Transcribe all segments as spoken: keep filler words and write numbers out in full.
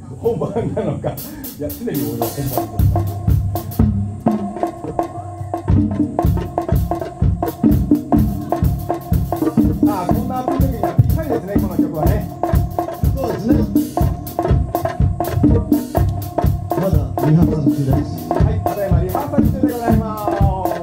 本番なのか、いや常に俺は本番です。ああ、こんな暑い時にはぴったりですね、この曲はね。 そうですね。まだリハーサル中です。 はい、ただいまリハーサル中でございます。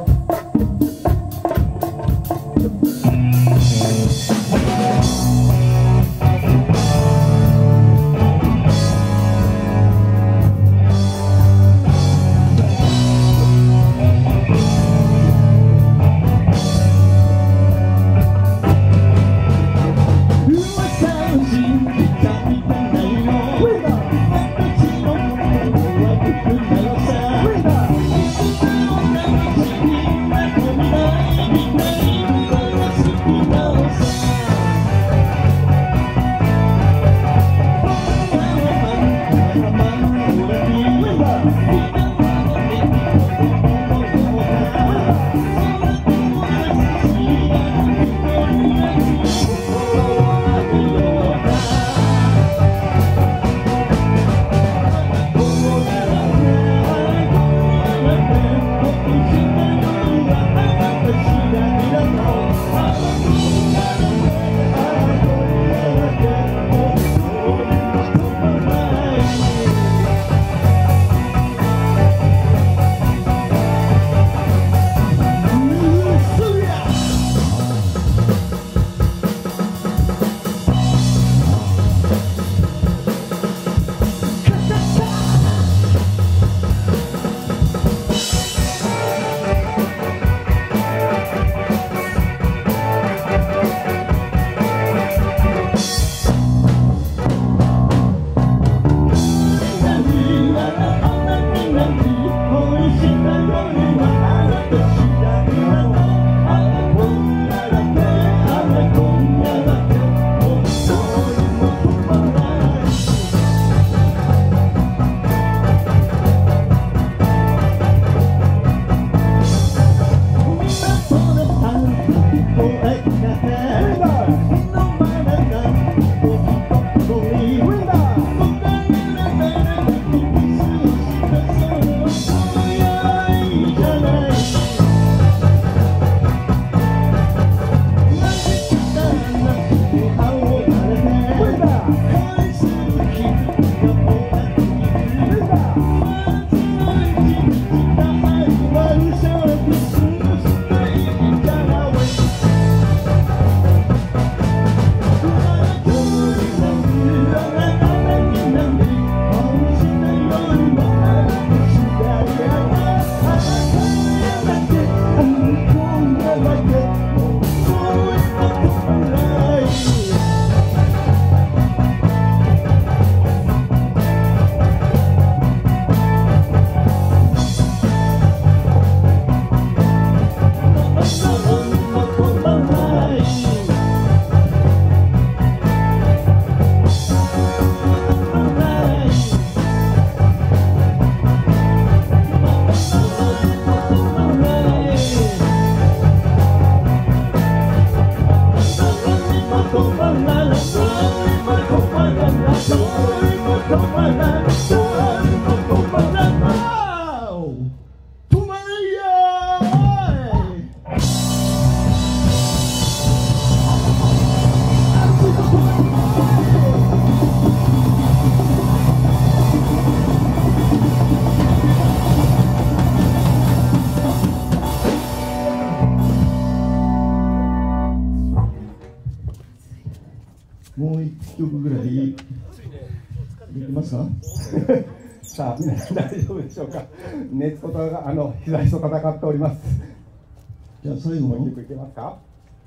もう一曲ぐらいできますか？ さあ皆さん大丈夫でしょうか。熱とがあの日差しと戦っております。 じゃあ最後のもう一曲いけますか？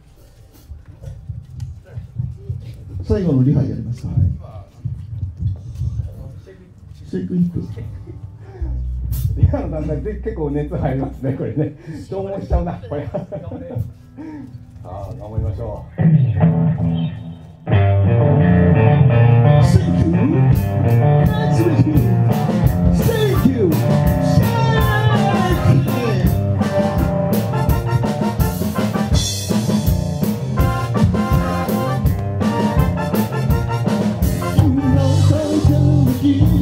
最後のリハやりますか？シェイクイップ。 今の段階で結構熱入りますね、これね。消耗しちゃうな、これ。さあ、頑張りましょう。 You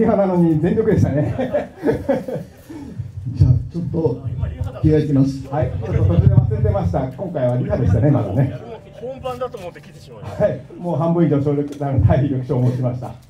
ハなのに全力でしたね。 じゃあちょっと着替えてます。 はい、ちょっと途中で忘れてました。今回はリハでしたね、まだね。 本番だと思って来てしまいました。 はい、もう半分以上消力、体力消耗しました。